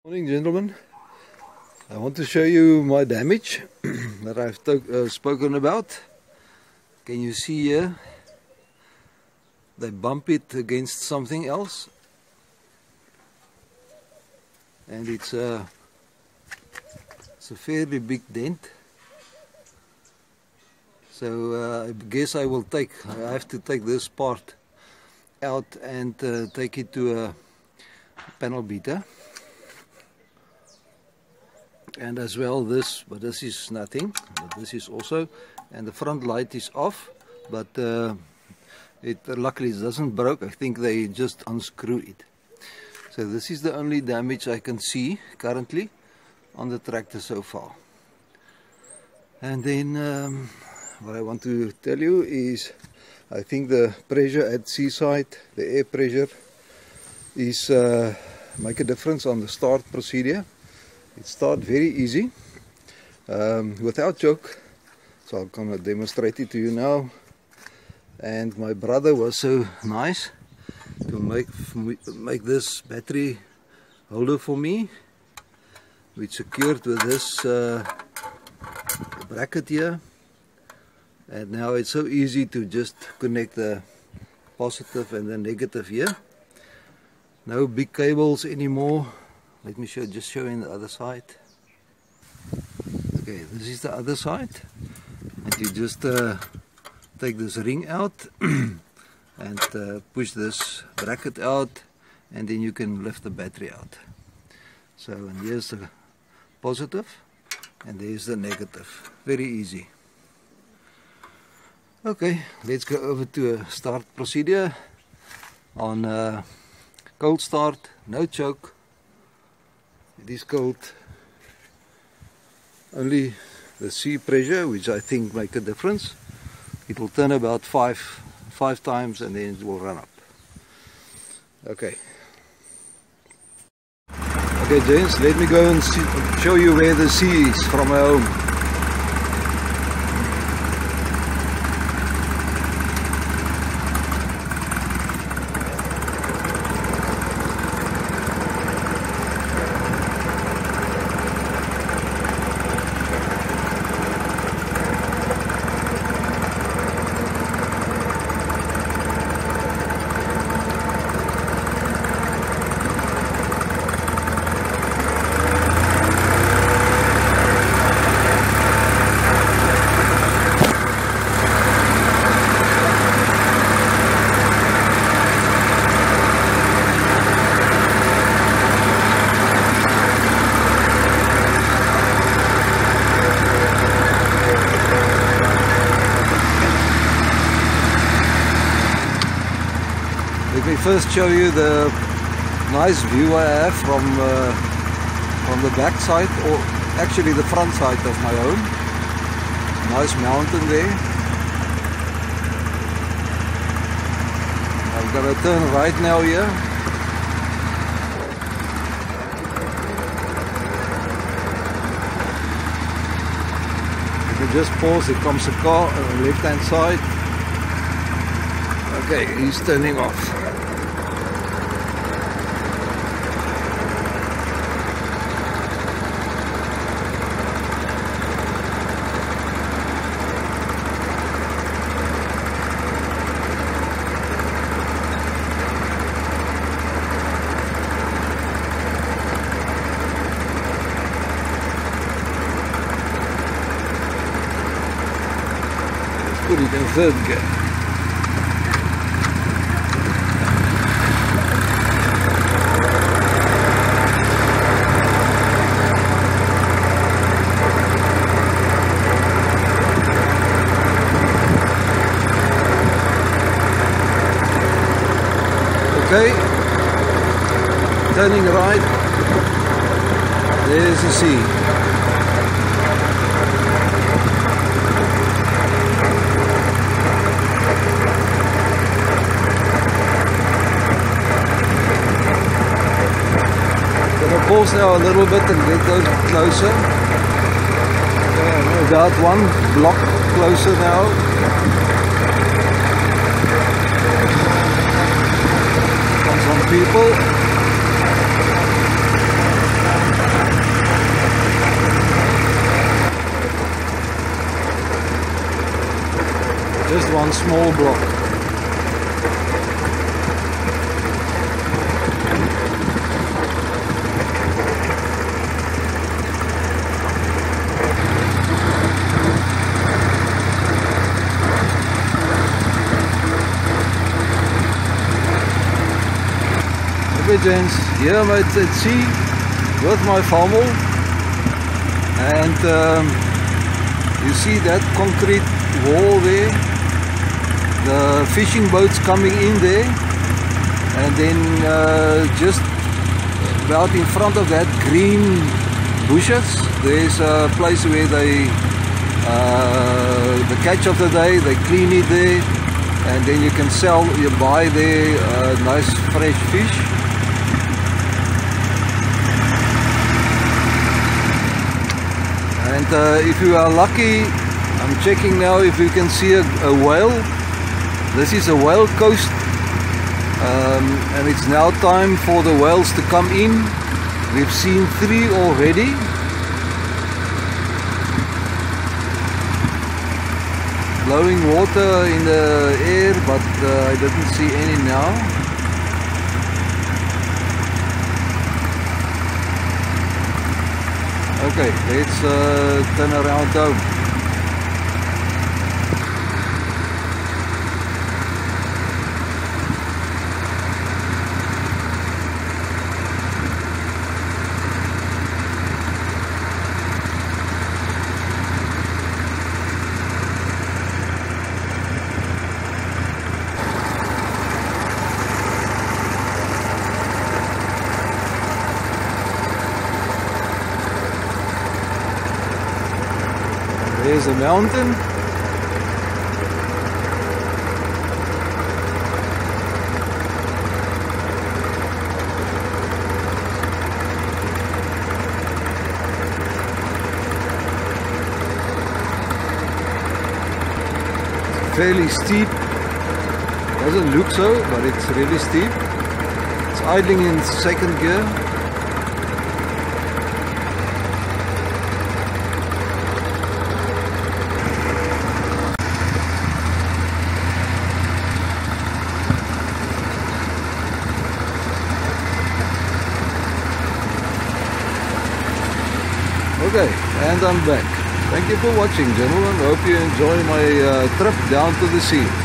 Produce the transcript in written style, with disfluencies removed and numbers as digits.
Morning, gentlemen. I want to show you my damage that I've spoken about. Can you see here? They bump it against something else, and it's a fairly big dent. So I guess I have to take this part out and take it to a panel beater. And as well this, but this is nothing, but this is also, and the front light is off, but luckily it doesn't break. I think they just unscrew it. So this is the only damage I can see currently on the tractor so far. And then what I want to tell you is, I think the pressure at seaside, the air pressure, is make a difference on the start procedure. It starts very easy, without choke, so I'm going to demonstrate it to you now. And my brother was so nice to make this battery holder for me, which secured with this bracket here. And now it's so easy to just connect the positive and the negative here. No big cables anymore. Let me just show you the other side. Okay, this is the other side. And you just take this ring out and push this bracket out, and then you can lift the battery out. So, and here's the positive, and there's the negative. Very easy. Okay, let's go over to a start procedure on cold start, no choke. It is cold. Only the sea pressure, which I think make a difference. It will turn about five times and then it will run up. Okay. Okay, gents, let me go and show you where the sea is from my home. Let me first show you the nice view I have from the back side, or actually the front side of my home. Nice mountain there. I've got to turn right now here. If you just pause, it comes a car on the left hand side. Okay, he's turning off. Let's put it in third gear. Okay, turning right, there's the sea. Gonna pause now a little bit and get those closer. No doubt one block closer now. Some people. Just one small block. Okay gents, here I'm at sea with my Farmall, and you see that concrete wall there, the fishing boats coming in there, and then just about in front of that green bushes there's a place where they the catch of the day, they clean it there, and then you can buy there nice fresh fish. And if you are lucky, I'm checking now if you can see a whale. This is a whale coast, and it's now time for the whales to come in. We've seen 3 already. Blowing water in the air, but I didn't see any now. Okay, let's turn around home. There's a mountain. Fairly steep. Doesn't look so, but it's really steep. It's idling in 2nd gear. Okay, and I'm back. Thank you for watching, gentlemen. Hope you enjoy my trip down to the sea.